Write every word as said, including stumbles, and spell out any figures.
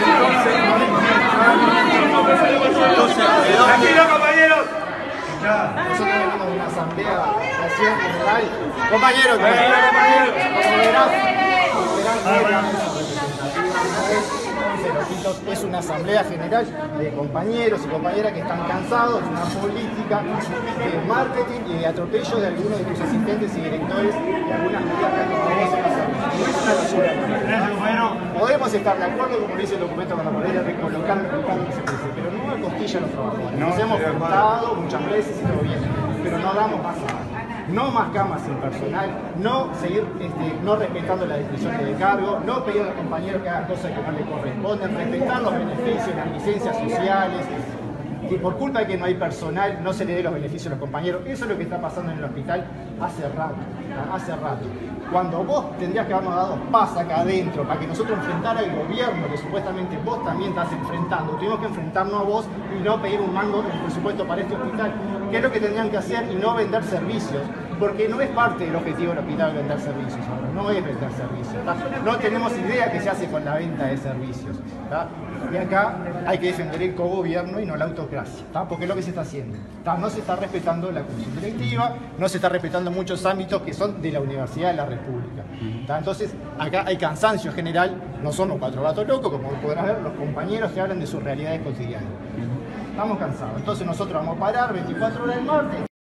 ¡Tranquilo, compañeros! Nosotros venimos de una asamblea recién general. Compañeros, como compañeros. verás, como verás, no es la mesa representativa, es una asamblea general de compañeros y compañeras que están cansados de una política de marketing y de atropello de algunos de tus asistentes y directores de algunas medidas que han tomado en la asamblea. Es una locura. Podemos estar de acuerdo, como dice el documento con la manera de recolocar el mercado que se ofrece, pero no a costilla a los trabajadores. Nos hemos juntado muchas veces y todo bien, pero no damos más nada. No más camas sin personal, no seguir este, no respetando las descripciones de cargo, no pedir a los compañeros que hagan cosas que no les corresponden, respetar los beneficios, las licencias sociales, que por culpa de que no hay personal no se le dé los beneficios a los compañeros. Eso es lo que está pasando en el hospital hace rato, hace rato. Cuando vos tendrías que habernos dado paz acá adentro para que nosotros enfrentara al gobierno que supuestamente vos también estás enfrentando, tuvimos que enfrentarnos a vos y no pedir un mango de presupuesto para este hospital, que es lo que tendrían que hacer y no vender servicios, porque no es parte del objetivo del hospital vender servicios ahora, no es vender servicios, ¿tá? No tenemos idea qué se hace con la venta de servicios, ¿tá? Y acá hay que defender el cogobierno y no la autocracia, ¿tá? Porque es lo que se está haciendo, ¿tá? No se está respetando la comisión directiva, no se está respetando muchos ámbitos que son de la Universidad de la República, ¿tá? Entonces acá hay cansancio general, no son los cuatro gatos locos, como podrás ver, los compañeros que hablan de sus realidades cotidianas. Estamos cansados, entonces nosotros vamos a parar veinticuatro horas el martes.